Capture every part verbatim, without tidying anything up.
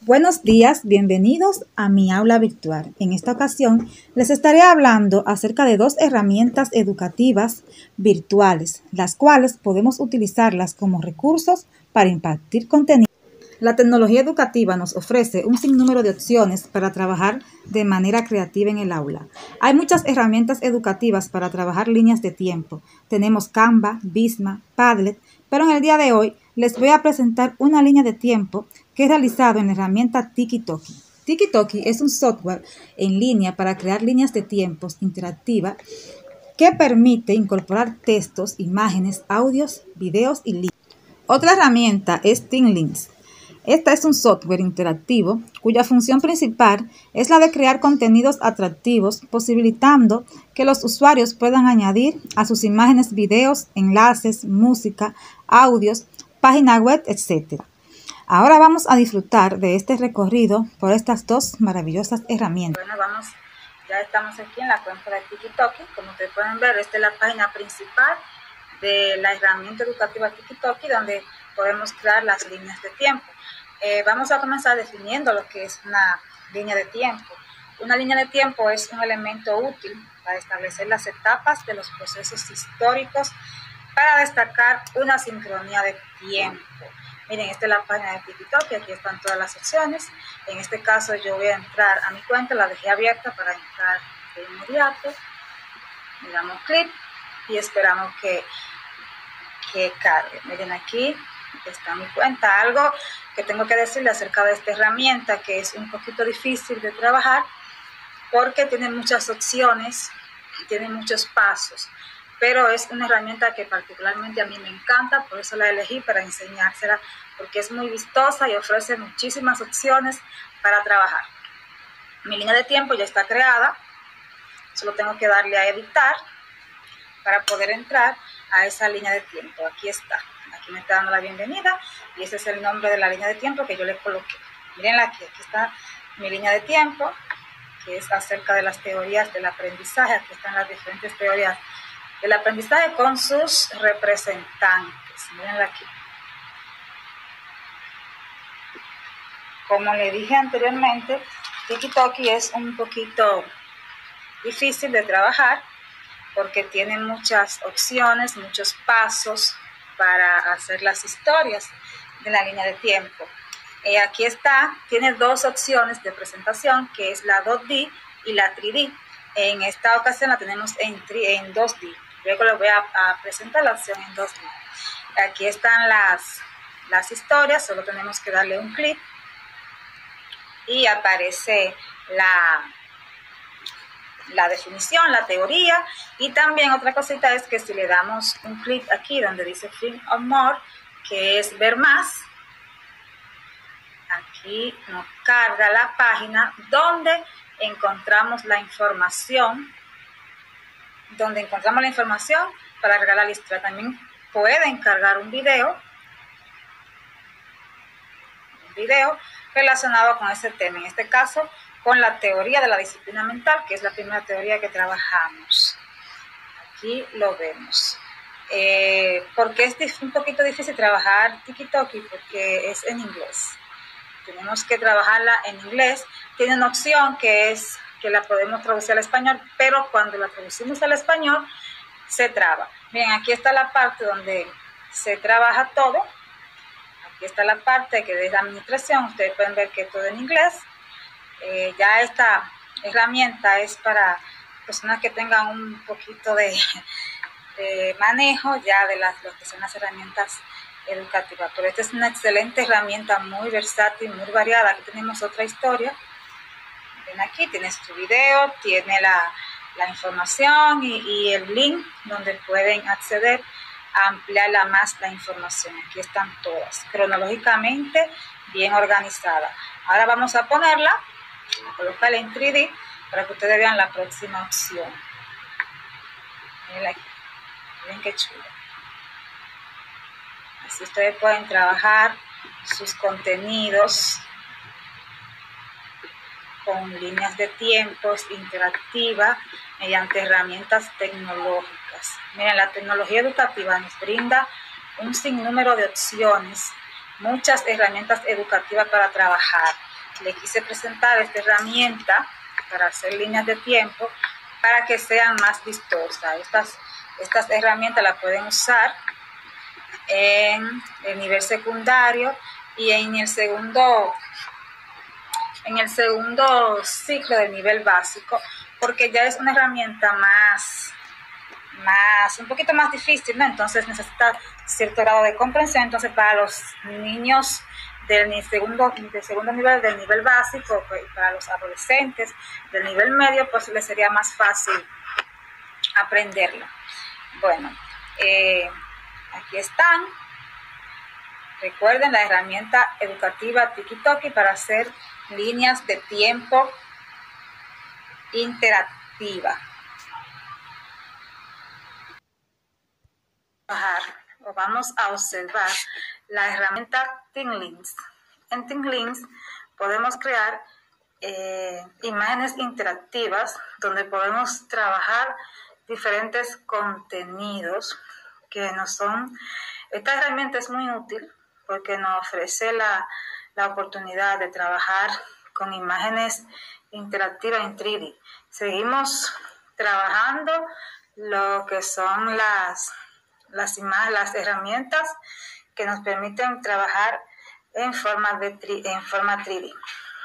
Buenos días, bienvenidos a mi aula virtual. En esta ocasión les estaré hablando acerca de dos herramientas educativas virtuales, las cuales podemos utilizarlas como recursos para impartir contenido. La tecnología educativa nos ofrece un sinnúmero de opciones para trabajar de manera creativa en el aula. Hay muchas herramientas educativas para trabajar líneas de tiempo. Tenemos Canva, Visma, Padlet, pero en el día de hoy les voy a presentar una línea de tiempo que he realizado en la herramienta Tiki-Toki. Tiki-Toki es un software en línea para crear líneas de tiempos interactivas que permite incorporar textos, imágenes, audios, videos y links. Otra herramienta es TeamLinks. Esta es un software interactivo cuya función principal es la de crear contenidos atractivos, posibilitando que los usuarios puedan añadir a sus imágenes videos, enlaces, música, audios, página web, etcétera. Ahora vamos a disfrutar de este recorrido por estas dos maravillosas herramientas. Bueno, vamos, ya estamos aquí en la cuenta de Tiki-Toki. Como ustedes pueden ver, esta es la página principal de la herramienta educativa Tiki-Toki, donde podemos crear las líneas de tiempo. Eh, vamos a comenzar definiendo lo que es una línea de tiempo. Una línea de tiempo es un elemento útil para establecer las etapas de los procesos históricos para destacar una sincronía de tiempo. Miren, esta es la página de Tiki-Toki, aquí están todas las opciones. En este caso yo voy a entrar a mi cuenta, la dejé abierta para entrar de inmediato. Le damos clic y esperamos que, que cargue. Miren, aquí está mi cuenta. Algo que tengo que decirle acerca de esta herramienta, que es un poquito difícil de trabajar porque tiene muchas opciones, tiene muchos pasos, pero es una herramienta que particularmente a mí me encanta, por eso la elegí para enseñársela, porque es muy vistosa y ofrece muchísimas opciones para trabajar. Mi línea de tiempo ya está creada, solo tengo que darle a editar para poder entrar a esa línea de tiempo. Aquí está, aquí me está dando la bienvenida y ese es el nombre de la línea de tiempo que yo le coloqué. Miren aquí, aquí está mi línea de tiempo, que es acerca de las teorías del aprendizaje. Aquí están las diferentes teorías del aprendizaje con sus representantes. Mirenla aquí. Como le dije anteriormente, Tiki-Toki es un poquito difícil de trabajar porque tiene muchas opciones, muchos pasos para hacer las historias de la línea de tiempo. Eh, aquí está, tiene dos opciones de presentación, que es la dos D y la tres D. En esta ocasión la tenemos en, en dos D. Luego les voy a, a presentar la opción en dos D. Aquí están las, las historias, solo tenemos que darle un clic y aparece la, la definición, la teoría. Y también otra cosita es que si le damos un clic aquí donde dice Film or More, que es ver más, aquí nos carga la página donde encontramos la información, donde encontramos la información para cargar la lista. También pueden cargar un video, un video relacionado con ese tema, en este caso con la teoría de la disciplina mental, que es la primera teoría que trabajamos. Aquí lo vemos. Eh, ¿Por qué es un poquito difícil trabajar Tiki-Toki? Porque es en inglés. Tenemos que trabajarla en inglés. Tiene una opción que es que la podemos traducir al español, pero cuando la traducimos al español se traba. Bien, aquí está la parte donde se trabaja todo. Aquí está la parte que es la administración. Ustedes pueden ver que todo en inglés. Eh, ya esta herramienta es para personas que tengan un poquito de, de manejo ya de las, lo que son las herramientas educativa, pero esta es una excelente herramienta, muy versátil, muy variada. Aquí tenemos otra historia. Ven aquí, tienes tu video, tiene la, la información y, y el link donde pueden acceder a ampliar más la información. Aquí están todas, cronológicamente bien organizadas. Ahora vamos a ponerla, a colocarla en tres D para que ustedes vean la próxima opción. Miren aquí, miren qué chulo. Así ustedes pueden trabajar sus contenidos con líneas de tiempos interactivas mediante herramientas tecnológicas. Miren, la tecnología educativa nos brinda un sinnúmero de opciones, muchas herramientas educativas para trabajar. le quise presentar esta herramienta para hacer líneas de tiempo para que sean más vistosas. Estas, estas herramientas las pueden usar en el nivel secundario y en el segundo, en el segundo ciclo del nivel básico, porque ya es una herramienta más, más un poquito más difícil, ¿no? Entonces necesita cierto grado de comprensión. Entonces para los niños del segundo, del segundo nivel, del nivel básico, y para los adolescentes del nivel medio, pues les sería más fácil aprenderlo. Bueno, eh, aquí están. Recuerden la herramienta educativa TikiToki para hacer líneas de tiempo interactiva. O vamos a observar la herramienta ThinkLinks. En ThinkLinks podemos crear eh, imágenes interactivas donde podemos trabajar diferentes contenidos que nos son. Esta herramienta es muy útil porque nos ofrece la, la oportunidad de trabajar con imágenes interactivas en tres D. Seguimos trabajando lo que son las, las, imágenes, las herramientas que nos permiten trabajar en forma, de, en forma tres D.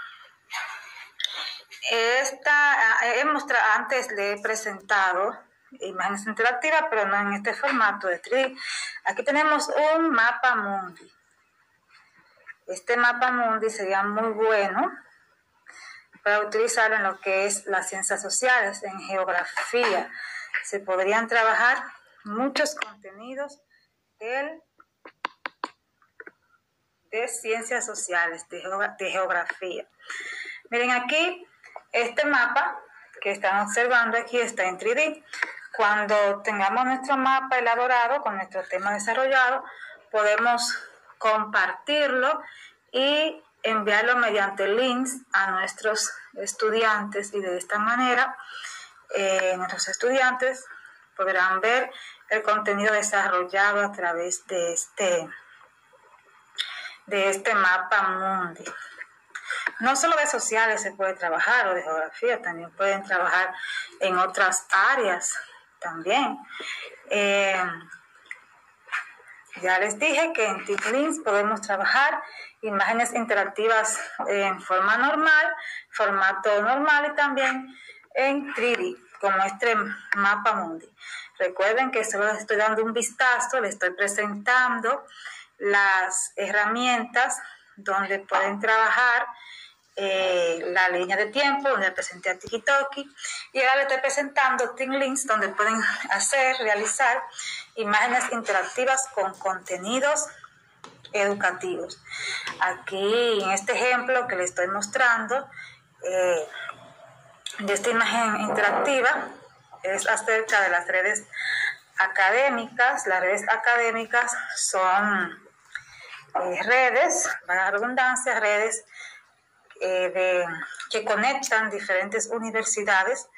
Esta, he mostrado, antes le he presentado imágenes interactivas, pero no en este formato de tres D. Aquí tenemos un mapa mundi. Este mapa mundi sería muy bueno para utilizarlo en lo que es las ciencias sociales, en geografía. Se podrían trabajar muchos contenidos del, de ciencias sociales, de, de geografía. Miren aquí, este mapa que están observando aquí está en tres D. Cuando tengamos nuestro mapa elaborado con nuestro tema desarrollado, podemos compartirlo y enviarlo mediante links a nuestros estudiantes, y de esta manera eh, nuestros estudiantes podrán ver el contenido desarrollado a través de este, de este mapa mundi. No solo de sociales se puede trabajar, o de geografía, también pueden trabajar en otras áreas también. Eh, ya les dije que en ThinkLinks podemos trabajar imágenes interactivas en forma normal, formato normal, y también en tres D, como este mapa mundi. Recuerden que solo les estoy dando un vistazo, les estoy presentando las herramientas donde pueden trabajar eh, la línea de tiempo, donde presenté a TikiToki, y ahora les estoy presentando ThinkLinks, donde pueden hacer, realizar imágenes interactivas con contenidos educativos. Aquí en este ejemplo que les estoy mostrando eh, de esta imagen interactiva es acerca de las redes académicas. Las redes académicas son eh, redes, para la redundancia, redes eh, de, que conectan diferentes universidades,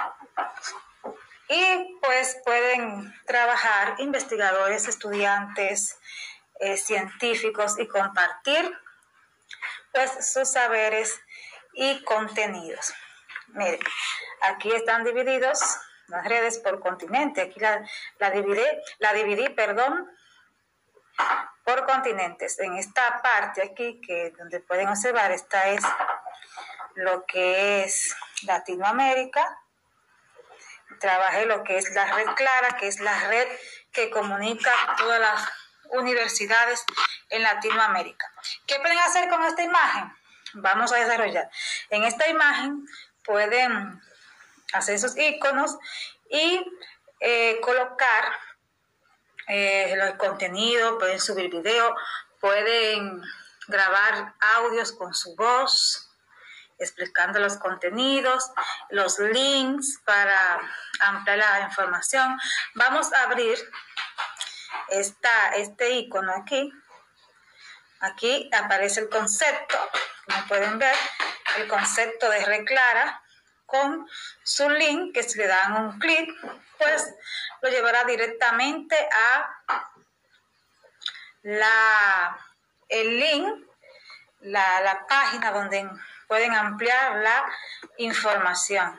y pues pueden trabajar investigadores, estudiantes, eh, científicos, y compartir pues sus saberes y contenidos. Miren, aquí están divididos las redes por continente. Aquí la, la dividí, la dividí, perdón, por continentes. En esta parte aquí, que donde pueden observar, esta es lo que es Latinoamérica. Trabajé lo que es la red Clara, que es la red que comunica todas las universidades en Latinoamérica. ¿Qué pueden hacer con esta imagen? Vamos a desarrollar. En esta imagen pueden hacer esos iconos y eh, colocar eh, los contenidos, pueden subir video, pueden grabar audios con su voz, explicando los contenidos, los links para ampliar la información. Vamos a abrir esta, este icono aquí. Aquí aparece el concepto, como pueden ver, el concepto de Red Clara con su link, que si le dan un clic, pues lo llevará directamente a la, el link la, la página donde pueden ampliar la información.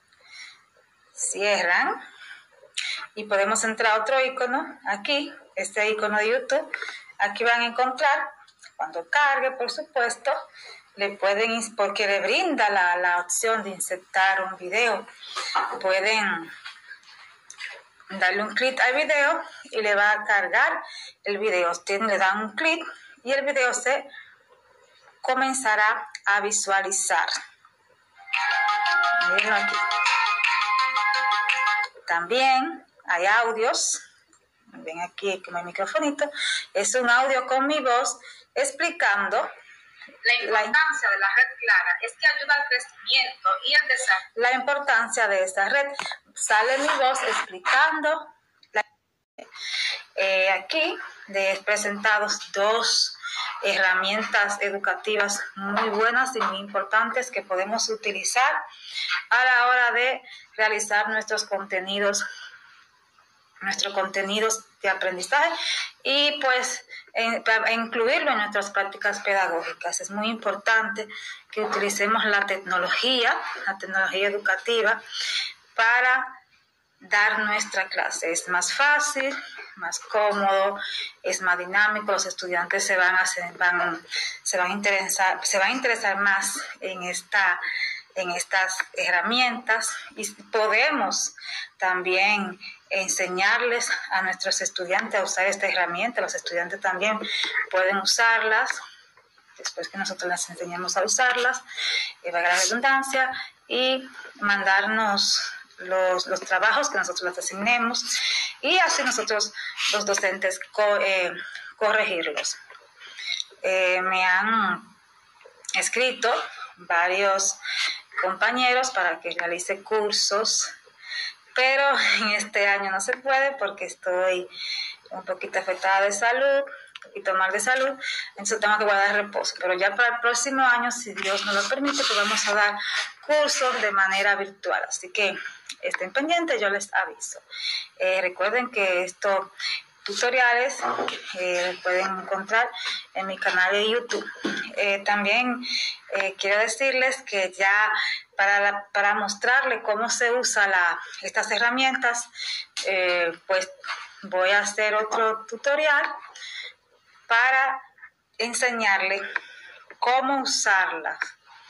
Cierran y podemos entrar a otro icono aquí, este icono de YouTube. Aquí van a encontrar, cuando cargue, por supuesto, le pueden, porque le brinda la, la opción de insertar un video, pueden darle un clic al video y le va a cargar el video. Ustedes le dan un clic y el video se comenzará a visualizar. Miren aquí. También hay audios. Ven aquí con mi microfonito. Es un audio con mi voz explicando la importancia de la red clara. Es que ayuda al crecimiento y el desarrollo. La importancia de esta red. Sale mi voz explicando. La, eh, aquí de presentados dos herramientas educativas muy buenas y muy importantes que podemos utilizar a la hora de realizar nuestros contenidos, nuestros contenidos de aprendizaje y pues en, para incluirlo en nuestras prácticas pedagógicas. Es muy importante que utilicemos la tecnología, la tecnología educativa para dar nuestra clase. Es más fácil, más cómodo, es más dinámico. Los estudiantes se van a van, se van a interesar, se van a interesar más en esta en estas herramientas y podemos también enseñarles a nuestros estudiantes a usar esta herramienta. Los estudiantes también pueden usarlas después que nosotros les enseñemos a usarlas, eh, valga la redundancia, y mandarnos Los, los trabajos que nosotros les asignemos y así nosotros los docentes co, eh, corregirlos. Eh, me han escrito varios compañeros para que realice cursos, pero en este año no se puede porque estoy un poquito afectada de salud, un poquito mal de salud, entonces tengo que guardar reposo. Pero ya para el próximo año, si Dios nos lo permite, pues vamos a dar cursos de manera virtual. Así que estén pendientes, yo les aviso. Eh, recuerden que estos tutoriales eh, pueden encontrar en mi canal de YouTube. Eh, también eh, quiero decirles que ya para, la, para mostrarles cómo se usa la, estas herramientas, eh, pues voy a hacer otro tutorial para enseñarles cómo usarlas.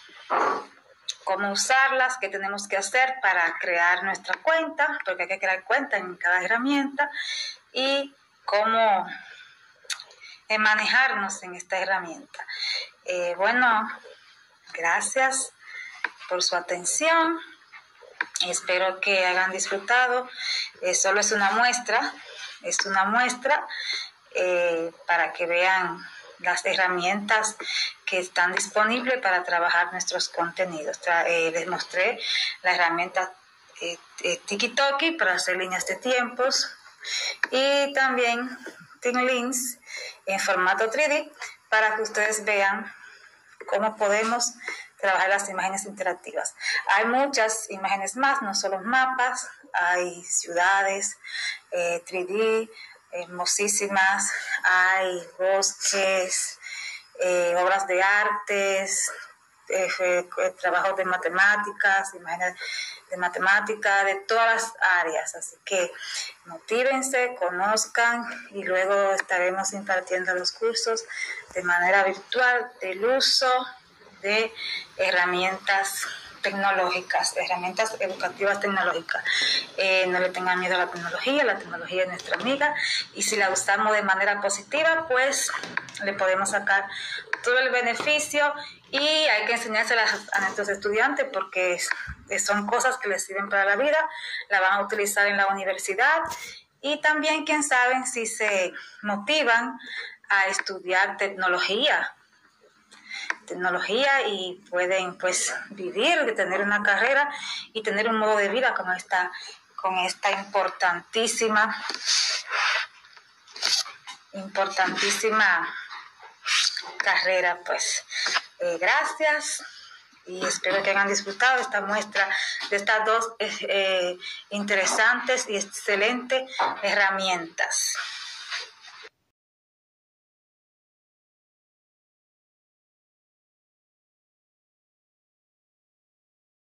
Cómo usarlas, qué tenemos que hacer para crear nuestra cuenta, porque hay que crear cuenta en cada herramienta, y cómo eh, manejarnos en esta herramienta. Eh, bueno, gracias por su atención. Espero que hayan disfrutado. Eh, solo es una muestra, es una muestra eh, para que vean las herramientas que están disponibles para trabajar nuestros contenidos. Tra- eh, les mostré la herramienta eh, eh, TikiToki para hacer líneas de tiempos y también TeamLinks en formato tres D para que ustedes vean cómo podemos trabajar las imágenes interactivas. Hay muchas imágenes más, no solo mapas, hay ciudades, eh, tres D, hermosísimas, hay bosques, eh, obras de artes, eh, eh, trabajos de matemáticas, imágenes de matemáticas, de todas las áreas. Así que motívense, conozcan y luego estaremos impartiendo los cursos de manera virtual del uso de herramientas tecnológicas, herramientas educativas tecnológicas. Eh, no le tengan miedo a la tecnología, la tecnología es nuestra amiga y si la usamos de manera positiva, pues le podemos sacar todo el beneficio y hay que enseñárselas a nuestros estudiantes porque es, son cosas que les sirven para la vida, la van a utilizar en la universidad y también, quién sabe, si se motivan a estudiar tecnología, tecnología y pueden pues vivir, tener una carrera y tener un modo de vida con esta, con esta importantísima, importantísima carrera. Pues eh, gracias y espero que hayan disfrutado de esta muestra de estas dos eh, interesantes y excelentes herramientas.